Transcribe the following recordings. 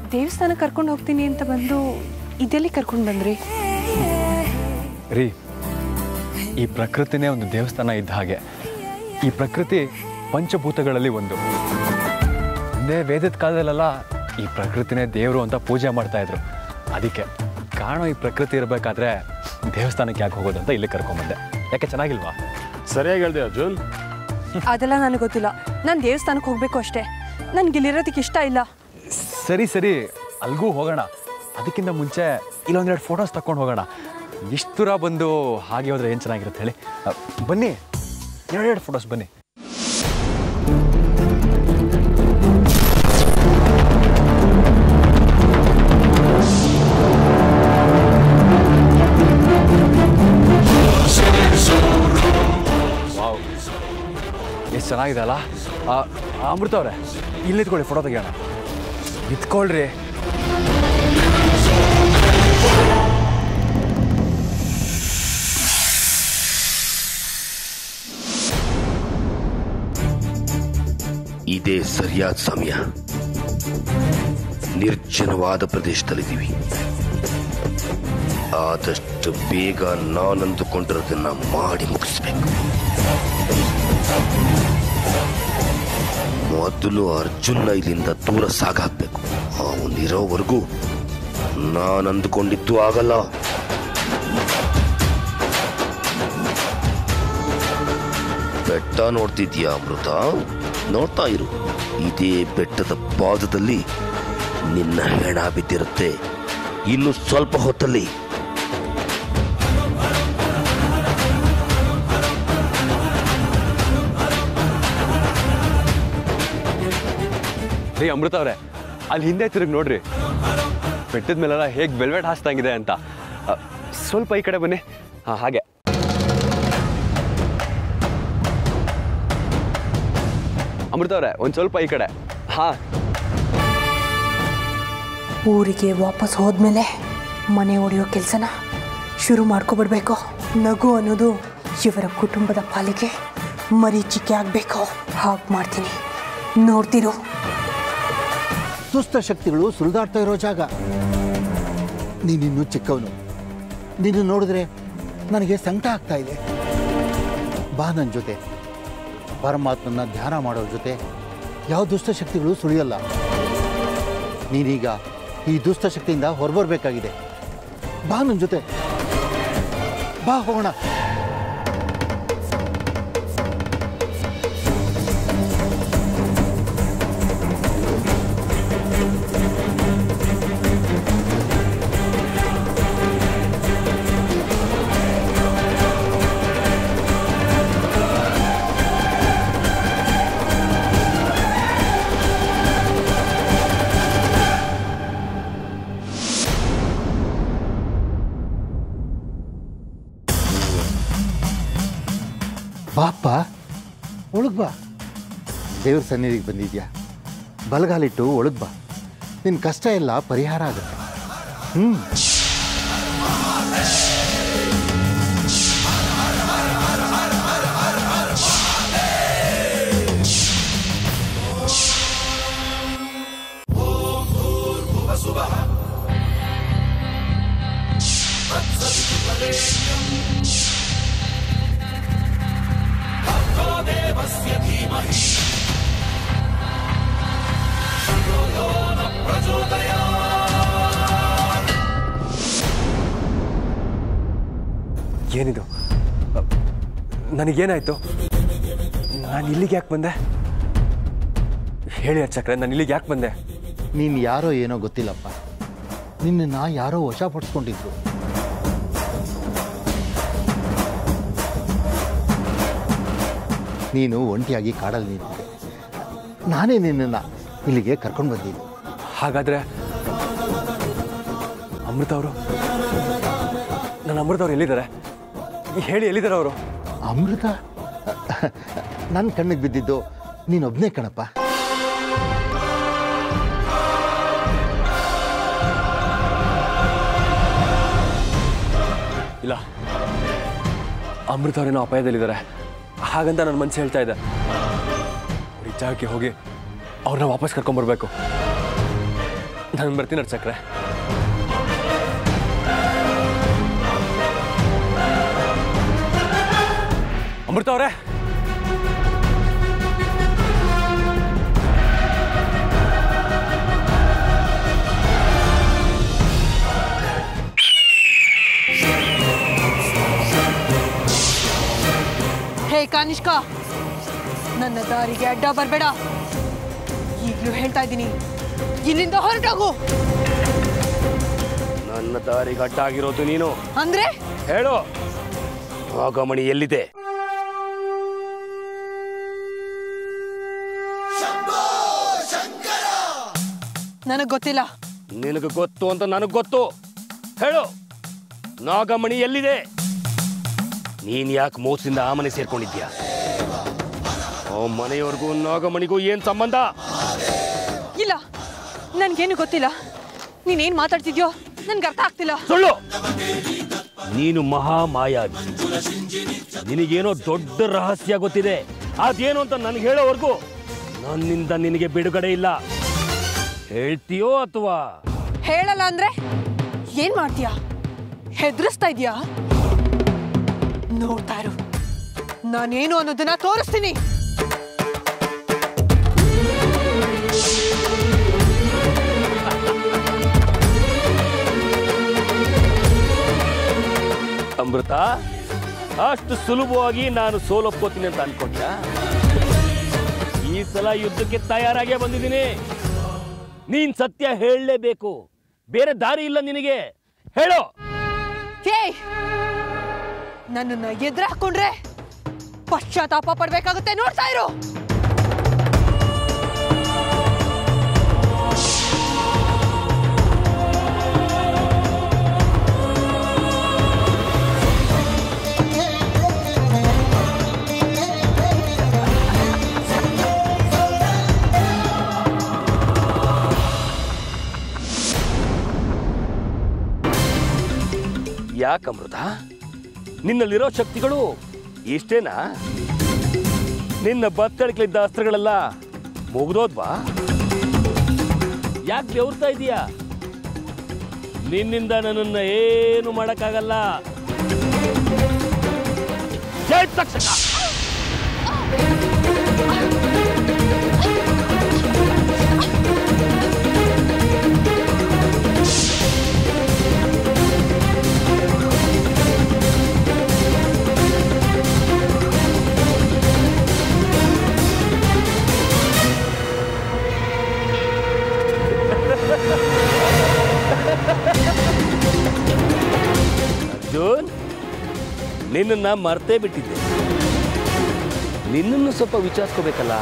ದೇವಸ್ಥಾನಕ್ಕೆ ಕರ್ಕೊಂಡು ಹೋಗ್ತೀನಿ ಅಂತ ಬಂದು ಇದೆಲ್ಲಿ ಕರ್ಕೊಂಡು ಬಂದ್ರಿ? ರೀ, ಈ ಪ್ರಕೃತಿನೇ ಒಂದು ದೇವಸ್ಥಾನ ಇದ್ದ ಹಾಗೆ. ಈ ಪ್ರಕೃತಿ ಪಂಚಭೂತಗಳಲ್ಲಿ ಒಂದು. ಹಿಂದೆ ವೇದದ ಕಾಲದಲ್ಲೆಲ್ಲ ಈ ಪ್ರಕೃತಿನೇ ದೇವರು ಅಂತ ಪೂಜೆ ಮಾಡ್ತಾ ಇದ್ರು. ಅದಕ್ಕೆ ಕಾಣೋ ಈ ಪ್ರಕೃತಿ ಇರಬೇಕಾದ್ರೆ ದೇವಸ್ಥಾನಕ್ಕೆ ಯಾಕೆ ಹೋಗೋದು ಅಂತ ಇಲ್ಲಿ ಕರ್ಕೊಂಡ್ಬಂದೆ. ಯಾಕೆ ಚೆನ್ನಾಗಿಲ್ವಾ? ಸರಿಯಾಗಿ ಹೇಳ್ದೆ ಅರ್ಜುನ್. ಅದೆಲ್ಲ ನನಗೆ ಗೊತ್ತಿಲ್ಲ. ನಾನು ದೇವಸ್ಥಾನಕ್ಕೆ ಹೋಗಬೇಕು ಅಷ್ಟೇ. ನನಗೆ ಇಲ್ಲಿರೋದಕ್ಕೆ ಇಷ್ಟ ಇಲ್ಲ. ಸರಿ ಸರಿ, ಅಲ್ಗೂ ಹೋಗೋಣ. ಅದಕ್ಕಿಂತ ಮುಂಚೆ ಇಲ್ಲೊಂದೆರಡು ಫೋಟೋಸ್ ತಗೊಂಡು ಹೋಗೋಣ. ಇಷ್ಟು ದೂರ ಬಂದು ಹಾಗೆ ಹೋದ್ರೆ ಏನು ಚೆನ್ನಾಗಿರುತ್ತೆ ಹೇಳಿ. ಬನ್ನಿ, ಎರಡೆರಡು ಫೋಟೋಸ್ ಬನ್ನಿ. ವಾವ್, ಎಷ್ಟು ಚೆನ್ನಾಗಿದೆ ಅಲ್ಲ. ಅಮೃತ ಅವರೇ, ಇಲ್ಲಿ ನಿಂತ್ಕೊಳ್ಳಿ, ಫೋಟೋ ತೆಗಿಯೋಣ. ನಿಂತ್ಕೊಳ್ರಿ. ಇದೇ ಸರಿಯಾದ ಸಮಯ. ನಿರ್ಜನವಾದ ಪ್ರದೇಶದಲ್ಲಿದ್ದೀವಿ. ಆದಷ್ಟು ಬೇಗ ನಾನಂದುಕೊಂಡಿರೋದನ್ನ ಮಾಡಿ ಮುಗಿಸ್ಬೇಕು. ಮೊದಲು ಅರ್ಜುನ್ನ ಇಲ್ಲಿಂದ ದೂರ ಸಾಗಾಕ್ಬೇಕು. ಅವನಿರೋವರೆಗೂ ನಾನಂದುಕೊಂಡಿದ್ದು ಆಗಲ್ಲ. ಬೆಟ್ಟ ನೋಡ್ತಿದ್ಯಾ ಅಮೃತ? ನೋಡ್ತಾ ಇರು. ಇದೇ ಬೆಟ್ಟದ ಪಾದದಲ್ಲಿ ನಿನ್ನ ಹೆಣ ಬಿದ್ದಿರುತ್ತೆ. ಇನ್ನು ಸ್ವಲ್ಪ ಹೊತ್ತಲ್ಲಿ ರೀ ಅಮೃತ ಅವರೇ, ಅಲ್ಲಿ ಹಿಂದೆ ತಿರುಗಿ ನೋಡ್ರಿ. ಬೆಟ್ಟದ ಮೇಲೆಲ್ಲ ಹೇಗೆ ವೆಲ್ವೆಟ್ ಹಾಸ್ದಂಗಿದೆ ಅಂತ. ಸ್ವಲ್ಪ ಈ ಕಡೆ ಬನ್ನಿ. ಹಾಗೆ. ಅಮೃತ ಅವರೇ, ಒಂದು ಸ್ವಲ್ಪ ಈ ಕಡೆ. ಊರಿಗೆ ವಾಪಸ್ ಹೋದ್ಮೇಲೆ ಮನೆ ಹೊಡೆಯೋ ಕೆಲಸನ ಶುರು ಮಾಡ್ಕೊಬಿಡ್ಬೇಕು. ನಗು ಅನ್ನೋದು ಇವರ ಕುಟುಂಬದ ಪಾಲಿಗೆ ಮರೀಚಿಕೆ ಆಗಬೇಕು. ಹಾಗೆ ಮಾಡ್ತೀನಿ, ನೋಡ್ತಿರು. ದುಷ್ಟ ಶಕ್ತಿಗಳು ಸುಳಿದಾಡ್ತಾ ಇರೋ ಜಾಗ. ನೀನಿನ್ನೂ ಚಿಕ್ಕವನು. ನೀನು ನೋಡಿದ್ರೆ ನನಗೆ ಸಂಕಟ ಆಗ್ತಾ ಇದೆ. ಬಾ ನನ್ನ ಜೊತೆ. ಪರಮಾತ್ಮನ ಧ್ಯಾನ ಮಾಡೋರ ಜೊತೆ ಯಾವ ದುಷ್ಟಶಕ್ತಿಗಳು ಸುಳಿಯಲ್ಲ. ನೀನೀಗ ಈ ದುಷ್ಟಶಕ್ತಿಯಿಂದ ಹೊರಬರಬೇಕಾಗಿದೆ. ಬಾ ನನ್ನ ಜೊತೆ, ಬಾ ಹೋಗೋಣ. ಬಾಪ್ಪ, ಒಳಗೆ ಬಾ. ದೇವ್ರ ಸನ್ನಿಧಿಗೆ ಬಂದಿದ್ಯಾ, ಬಲಗಾಲಿಟ್ಟು ಒಳಗೆ ಬಾ. ನಿನ್ನ ಕಷ್ಟ ಎಲ್ಲ ಪರಿಹಾರ ಆಗುತ್ತೆ. ಏನಿದು? ನನಗೇನಾಯ್ತು? ನಾನು ಇಲ್ಲಿಗೆ ಯಾಕೆ ಬಂದೆ? ಹೇಳಿ ಅರ್ಚಕ್ರೆ, ನಾನು ಇಲ್ಲಿಗೆ ಯಾಕೆ ಬಂದೆ? ನೀನು ಯಾರೋ ಏನೋ ಗೊತ್ತಿಲ್ಲಪ್ಪ. ನಿನ್ನನ್ನು ಯಾರೋ ವಶಪಡಿಸ್ಕೊಂಡಿದ್ರು. ನೀನು ಒಂಟಿಯಾಗಿ ಕಾಡಲ್ಲಿ ನಿಂತಿದ್ದೆ. ನಾನೇ ನಿನ್ನನ್ನು ಇಲ್ಲಿಗೆ ಕರ್ಕೊಂಡು ಬಂದಿದ್ದೆ. ಹಾಗಾದರೆ ಅಮೃತ ಅವರು, ನನ್ನ ಅಮೃತ ಅವ್ರು ಎಲ್ಲಿದ್ದಾರೆ? ಹೇಳಿ, ಎಲ್ಲಿದ್ದಾರೆ ಅವರು? ಅಮೃತ ನನ್ನ ಕಣ್ಣಿಗೆ ಬಿದ್ದಿದ್ದು ನೀನೊಬ್ಬನೇ ಕಣಪ್ಪ. ಇಲ್ಲ, ಅಮೃತ ಅವರೇನೋ ಅಪಾಯದಲ್ಲಿದ್ದಾರೆ. ಹಾಗಂತ ನನ್ನ ಮನಸ್ಸು ಹೇಳ್ತಾ ಇದೆ. ಅವ್ರ ಜಾಗಕ್ಕೆ ಹೋಗಿ ಅವ್ರನ್ನ ವಾಪಸ್ ಕರ್ಕೊಂಡ್ಬರ್ಬೇಕು. ನಾನು ಬರ್ತೀನಿ ಚಕ್ರೆ. ಅಮೃತ ಅವರೇ, ಹೇ ಕಾನಿಷ್ಕಾ, ನನ್ನ ದಾರಿಗೆ ಅಡ್ಡ ಬರಬೇಡ. ಈಗಲೂ ಹೇಳ್ತಾ ಇದ್ದೀನಿ, ಇಲ್ಲಿಂದ ಹೊರಟೋಗು. ನನ್ನ ದಾರಿಗೆ ಅಡ್ಡಾಗಿರೋದು ನೀನು ಅಂದ್ರೆ ಹೇಳು. ನಾಗಮಣಿ ಎಲ್ಲಿದೆ? ನನಗ್ ಗೊತ್ತಿಲ್ಲ. ನಿನಗೆ ಗೊತ್ತು ಅಂತ ನನಗೆ ಗೊತ್ತು. ಹೇಳು, ನಾಗಮಣಿ ಎಲ್ಲಿದೆ? ನೀನ್ ಯಾಕೆ ಮೋಸದಿಂದ ಆ ಮನೆ ಸೇರ್ಕೊಂಡಿದ್ಯಾ? ಆ ಮನೆಯವರೆಗೂ ನಾಗಮಣಿಗೂ ಏನ್ ಸಂಬಂಧ? ಇಲ್ಲ, ನನ್ಗೇನು ಗೊತ್ತಿಲ್ಲ. ನೀನೇನ್ ಮಾತಾಡ್ತಿದ್ಯೋ ನನ್ಗೆ ಅರ್ಥ ಆಗ್ತಿಲ್ಲ. ಸುಳ್ಳು. ನೀನು ಮಹಾ ಮಾಯಾವಿ. ನಿನಗೇನೋ ದೊಡ್ಡ ರಹಸ್ಯ ಗೊತ್ತಿದೆ. ಅದೇನು ಅಂತ ನನಗೆ ಹೇಳೋವರೆಗೂ ನನ್ನಿಂದ ನಿನಗೆ ಬಿಡುಗಡೆ ಇಲ್ಲ. ಹೇಳ್ತೀಯೋ ಅಥವಾ ಹೇಳಲ್ಲ ಅಂದ್ರೆ ಏನ್ ಮಾಡ್ತೀಯಾ? ಹೆದರಿಸ್ತಾ ಇದೀಯಾ? ನೋಡ್ತಾ ಇರು, ನಾನೇನು ಅನ್ನೋದನ್ನ ತೋರಿಸ್ತೀನಿ. ಅಮೃತ, ಅಷ್ಟು ಸುಲಭವಾಗಿ ನಾನು ಸೋಲೊಪ್ಕೋತೀನಿ ಅಂತ ಅನ್ಕೊಂಡ? ಈ ಸಲ ಯುದ್ಧಕ್ಕೆ ತಯಾರಾಗೇ ಬಂದಿದ್ದೀನಿ. ನೀನ್ ಸತ್ಯ ಹೇಳಲೇಬೇಕು, ಬೇರೆ ದಾರಿ ಇಲ್ಲ ನಿನಗೆ. ಹೇಳೋ. ನನ್ನನ್ನ ಎದುರು ಹಾಕೊಂಡ್ರೆ ಪಶ್ಚಾತ್ತಾಪ ಪಡ್ಬೇಕಾಗುತ್ತೆ. ನೋಡ್ತಾ ಇರು. ಯಾಕಮೃತ, ನಿನ್ನಲ್ಲಿರೋ ಶಕ್ತಿಗಳು ಇಷ್ಟೇನಾ? ನಿನ್ನ ಬತ್ತಳಿಕಲಿದ್ದ ಅಸ್ತ್ರಗಳೆಲ್ಲ ಮುಗ್ದೋದ್ವಾ? ಯಾಕೆ ಬೆವರ್ತಾ ಇದೀಯಾ? ನಿನ್ನಿಂದ ನನ್ನನ್ನ ಏನು ಮಾಡಕ್ಕಾಗಲ್ಲ. ಜೈ ತಕ್ಷಕ. ಅರ್ಜುನ್, ನಿನ್ನನ್ನ ಮರ್ತೇ ಬಿಟ್ಟಿದ್ದೆ. ನಿನ್ನನ್ನು ಸ್ವಲ್ಪ ವಿಚಾರಿಸ್ಕೋಬೇಕಲ್ಲ.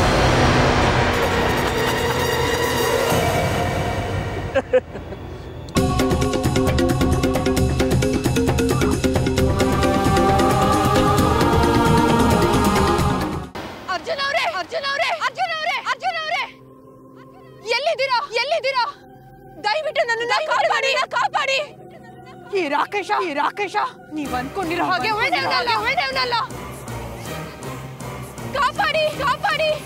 ಅರ್ಜುನ್ ಅವರೇ, ಅರ್ಜುನ್ ಅವರೇ, ಅರ್ಜುನ್ ಅವರೇ, ಅರ್ಜುನ್ ಅವರೇ, ಎಲ್ಲಿದ್ದೀರಾ? ಎಲ್ಲಿದ್ದೀರಾ? ದಯವಿಟ್ಟು ನನ್ನನ್ನ ಕಾಪಾಡಿ, ಕಾಪಾಡಿ. ಈ ರಾಕೇಶ ನೀವ್ ಅನ್ಕೊಂಡಿರೋ ಹಾಗೆ ಒಳ್ಳೆಯವನಲ್ಲ. ಕಾಪಾಡಿ, ಕಾಪಾಡಿ.